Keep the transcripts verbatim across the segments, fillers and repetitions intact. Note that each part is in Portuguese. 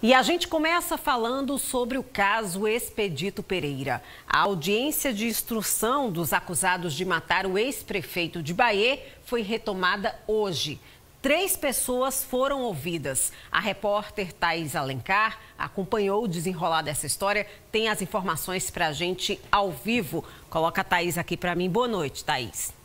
E a gente começa falando sobre o caso Expedito Pereira. A audiência de instrução dos acusados de matar o ex-prefeito de Bahia foi retomada hoje. Três pessoas foram ouvidas. A repórter Thaís Alencar acompanhou o desenrolar dessa história, tem as informações para a gente ao vivo. Coloca a Thaís aqui para mim. Boa noite, Thaís.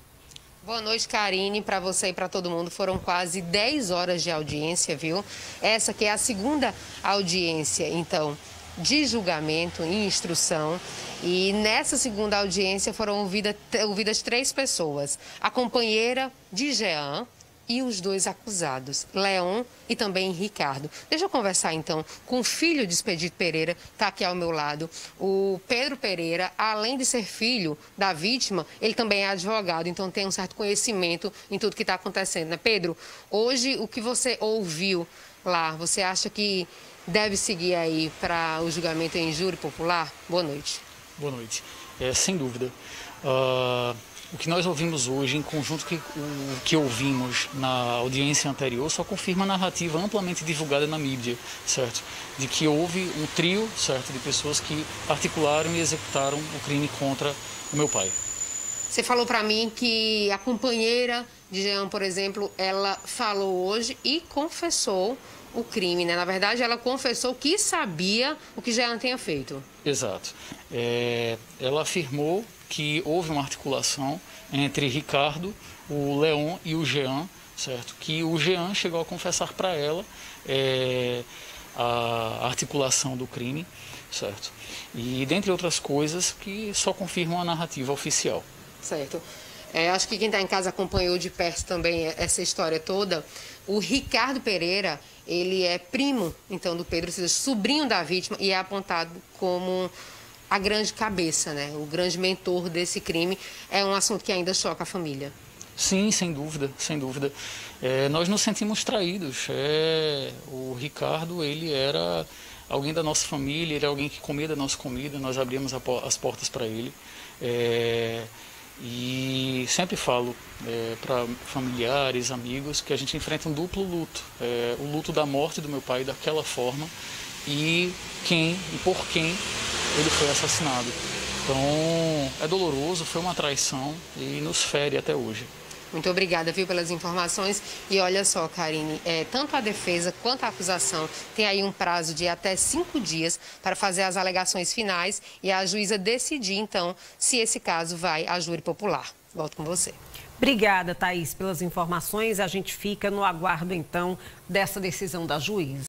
Boa noite, Karine. Para você e para todo mundo, foram quase dez horas de audiência, viu? Essa que é a segunda audiência, então, de julgamento e instrução. E nessa segunda audiência foram ouvidas, ouvidas três pessoas. A companheira de Jean e os dois acusados, Leon e também Ricardo. Deixa eu conversar, então, com o filho de Expedito Pereira, está aqui ao meu lado, o Pedro Pereira. Além de ser filho da vítima, ele também é advogado, então tem um certo conhecimento em tudo que está acontecendo, né, Pedro? Hoje, o que você ouviu lá, você acha que deve seguir aí para o julgamento em júri popular? Boa noite. Boa noite. É, sem dúvida. Uh... O que nós ouvimos hoje, em conjunto com o que ouvimos na audiência anterior, só confirma a narrativa amplamente divulgada na mídia, certo? De que houve um trio, certo, de pessoas que articularam e executaram o crime contra o meu pai. Você falou para mim que a companheira de Jean, por exemplo, ela falou hoje e confessou o crime, né? Na verdade, ela confessou que sabia o que Jean tinha feito. Exato. É, ela afirmou que houve uma articulação entre Ricardo, o Leon e o Jean, certo? Que o Jean chegou a confessar para ela é, a articulação do crime, certo? E dentre outras coisas que só confirmam a narrativa oficial. Certo. É, acho que quem está em casa acompanhou de perto também essa história toda. O Ricardo Pereira, ele é primo, então, do Pedro, ou seja, sobrinho da vítima, e é apontado como a grande cabeça, né? O grande mentor desse crime. É um assunto que ainda choca a família. Sim, sem dúvida, sem dúvida. É, nós nos sentimos traídos. É, o Ricardo, ele era alguém da nossa família, ele era alguém que comia da nossa comida, nós abríamos a, as portas para ele. É, e sempre falo é, para familiares, amigos, que a gente enfrenta um duplo luto. É, o luto da morte do meu pai daquela forma e quem e por quem ele foi assassinado. Então, é doloroso, foi uma traição e nos fere até hoje. Muito obrigada, viu, pelas informações. E olha só, Karine, é, tanto a defesa quanto a acusação tem aí um prazo de até cinco dias para fazer as alegações finais e a juíza decidir, então, se esse caso vai a júri popular. Volto com você. Obrigada, Thaís, pelas informações. A gente fica no aguardo, então, dessa decisão da juíza.